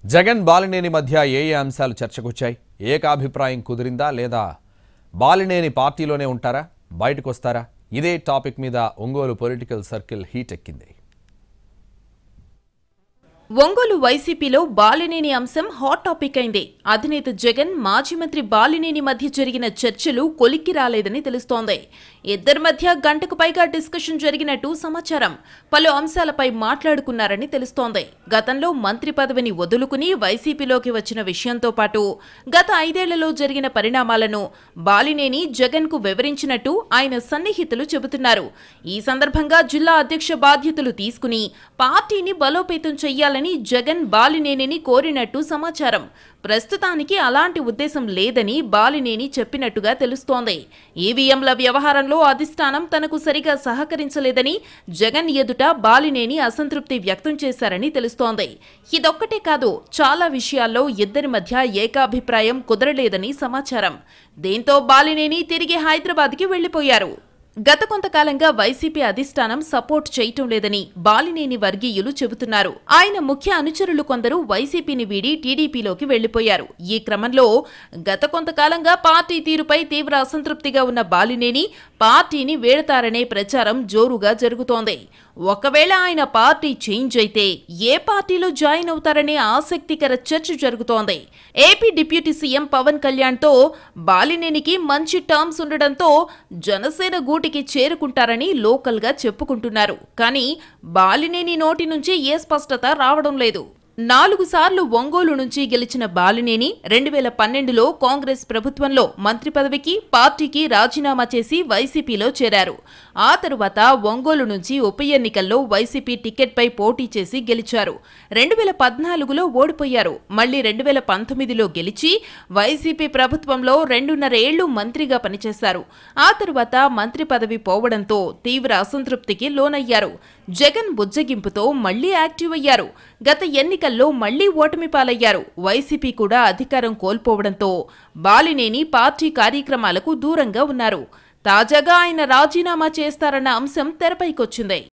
జగన్ బాలినేని మధ్య ఏ అంశాలు చర్చకొచ్చాయి? ఏకాభిప్రాయం కుదిరిందా లేదా? బాలినేని పార్టీలోనే ఉంటారా, బయటకు వస్తారా? ఇదే టాపిక్ మీద ఒంగోలు పొలిటికల్ సర్కిల్ హీట్ ఎక్కింది. ఒంగోలు వైసీపీలో బాలినేని అంశం హాట్ టాపిక్ అయింది. అధినేత జగన్, మాజీ మంత్రి బాలినేని మధ్య జరిగిన చర్చలు కొలిక్కి రాలేదని తెలుస్తోంది. ఇద్దరి మధ్య గంటకు పైగా డిస్కషన్ జరిగినట్టు సమాచారం. పలు అంశాలపై మాట్లాడుకున్నారని తెలుస్తోంది. గతంలో మంత్రి పదవిని వదులుకుని వైసీపీలోకి వచ్చిన విషయంతో పాటు గత 5 ఏళ్లలో జరిగిన పరిణామాలను బాలినేని జగన్ కు వివరించినట్టు ఆయన సన్నిహితులు చెబుతున్నారు. ఈ సందర్భంగా జిల్లా అధ్యక్ష బాధ్యతలు తీసుకుని పార్టీని బలోపేతం చెయ్యాలని జగన్ బాలినేనిని కోరినట్టు సమాచారం. ప్రస్తుతానికి అలాంటి ఉద్దేశం లేదని బాలినేని చెప్పినట్టుగా తెలుస్తోంది. ఈవీఎంల వ్యవహారంలో అధిష్టానం తనకు సరిగా సహకరించలేదని జగన్ ఎదుట బాలినేని అసంతృప్తి వ్యక్తం చేశారని తెలుస్తోంది. ఇదొక్కటే కాదు, చాలా విషయాల్లో ఇద్దరి మధ్య ఏకాభిప్రాయం కుదరలేదని సమాచారం. దీంతో బాలినేని తిరిగి హైదరాబాద్కి వెళ్లిపోయారు. గత కొంతకాలంగా వైసీపీ అధిష్టానం సపోర్ట్ చేయటం లేదని బాలినేని వర్గీయులు చెబుతున్నారు. ఆయన ముఖ్య అనుచరులు కొందరు వైసీపీని వీడి టీడీపీలోకి వెళ్లిపోయారు. ఈ క్రమంలో గత కొంతకాలంగా పార్టీ తీరుపై తీవ్ర అసంతృప్తిగా ఉన్న బాలినేని పార్టీని వీడతారనే ప్రచారం జోరుగా జరుగుతోంది. ఒకవేళ ఆయన పార్టీ చేంజ్ అయితే ఏ పార్టీలో జాయిన్ అవుతారనే ఆసక్తికర చర్చ జరుగుతోంది. ఏపీ డిప్యూటీ సీఎం పవన్ కళ్యాణ్తో బాలినేనికి మంచి టర్మ్స్ ఉండడంతో జనసేన గూటికి చేరుకుంటారని లోకల్గా చెప్పుకుంటున్నారు. కానీ బాలినేని నోటి నుంచి ఏ స్పష్టత రావడం లేదు. 4 సార్లు ఒంగోలు నుంచి గెలిచిన బాలినేని 2012లో కాంగ్రెస్ ప్రభుత్వంలో మంత్రి పదవికి, పార్టీకి రాజీనామా చేసి వైసీపీలో చేరారు. ఆ తరువాత ఒంగోలు నుంచి ఉప ఎన్నికల్లో వైసీపీ టికెట్పై పోటీ చేసి గెలిచారు. 2014లో ఓడిపోయారు. మళ్లీ 2019లో గెలిచి వైసీపీ ప్రభుత్వంలో 2.5 ఏళ్లు మంత్రిగా పనిచేశారు. ఆ తరువాత మంత్రి పదవి పోవడంతో తీవ్ర అసంతృప్తికి లోనయ్యారు. జగన్ బుజ్జగింపుతో మళ్లీ యాక్టివ్ అయ్యారు. గత ఎన్నికల్లో మళ్లీ ఓటమి పాలయ్యారు. వైసీపీ కూడా అధికారం కోల్పోవడంతో బాలినేని పార్టీ కార్యక్రమాలకు దూరంగా ఉన్నారు. తాజాగా ఆయన రాజీనామా చేస్తారన్న అంశం తెరపైకొచ్చింది.